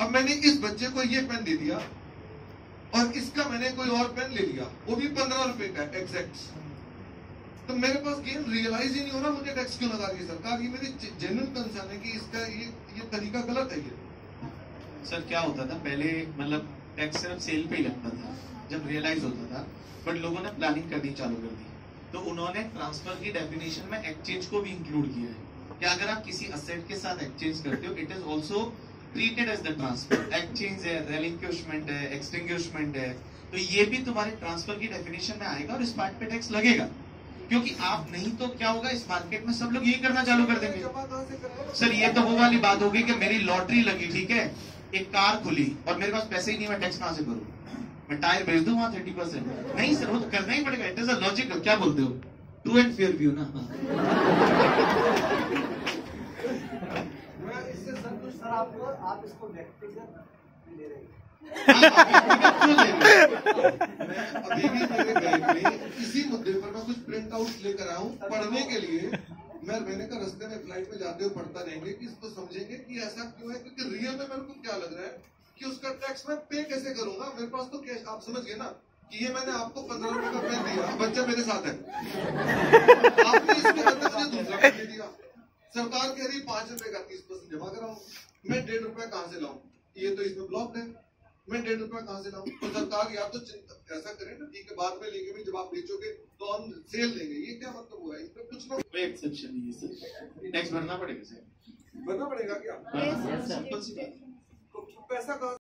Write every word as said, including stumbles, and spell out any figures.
अब मैंने इस बच्चे को ये पेन दे दिया और इसका मैंने कोई और पेन ले लिया, वो भी पंद्रह रुपए का एग्जैक्ट। तो मेरे पास गेम रियलाइज ही नहीं हो रहा मुझे टैक्स क्यों लगा रही है सरकार। ये मेरी जेन्युइन कंसर्न है कि इसका ये ये तरीका गलत है। ये सर क्या होता था पहले, मतलब टैक्स सिर्फ सेल पे ही लगता था जब रियलाइज होता था, बट लोगों ने प्लानिंग करनी चालू कर दी, तो उन्होंने ट्रांसफर की डेफिनेशन में एक्सचेंज को भी इंक्लूड किया है कि अगर आप किसी असेट के साथ एक्सचेंज करते हो, it is also treated as the transfer. Exchange है, रेलिंक्विशमेंट है, एक्सटिंग्विशमेंट है, तो ये भी तुम्हारे ट्रांसफर की डेफिनेशन में आएगा और इस पार्ट पे टैक्स लगेगा, क्योंकि आप नहीं तो क्या होगा, इस मार्केट में सब लोग यही करना चालू कर देंगे। सर ये तो वो वाली बात होगी कि मेरी लॉटरी लगी, ठीक है, एक कार खुली और मेरे पास पैसे ही नहीं, मैं टैक्स कहां से भरूं, मैं टायर भेज दूं वहां थर्टी परसेंट। नहीं सर, वो तो करना ही पड़ेगा, इट इज अ लॉजिकल, क्या बोलते हो, ट्रू एंड फेयर व्यू ना। इससे संतुष्ट सर आपको, आप इसको व्यक्तिगत ले रहे हैं। मैं अभी भी मेरे बैग में इसी मुद्दे पर मैं कुछ प्रिंट आउट लेकर आया हूँ पढ़ने के लिए। मैं मैंने कहा रास्ते में फ्लाइट में जाते हुए पढ़ता रहेंगे कि इसको समझेंगे कि ऐसा क्यों है, क्योंकि रियल में मेरे को क्या लग रहा है कि उसका टैक्स मैं पे कैसे करूंगा। मेरे पास तो कैश, आप समझ गए ना कि ये मैंने आपको पंद्रह रुपए का पेन दिया, बच्चा मेरे साथ है, आपने इसके बदले मुझे दूसरा पेन दे दिया। सरकार कह रही पांच रुपए का तीस परसेंट जमा कराऊं, मैं डेढ़ रुपया कहां से लाऊं, ये तो इसमें ब्लॉक है, मैं डेढ़ रुपया कहां से लाऊं। तो सरकार या तो ऐसा करे ना, ठीक है बाद में लेंगे, भी जब आप बेचोगे तो हम सेल देंगे, ये क्या मतलब हुआ है, इसमें कुछ ना कोई एक्सेप्शन नहीं है सर, टैक्स भरना पड़ेगा सर, भरना पड़ेगा क्या, सिंपल सी बात। पैसा कहां